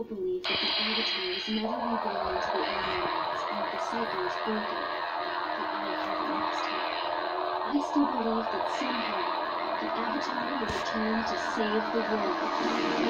people believe that the Avatar is never reborn into the Elements and that the cycle is broken, but I haven't lost hope. I still believe that somehow the Avatar will return to save the world.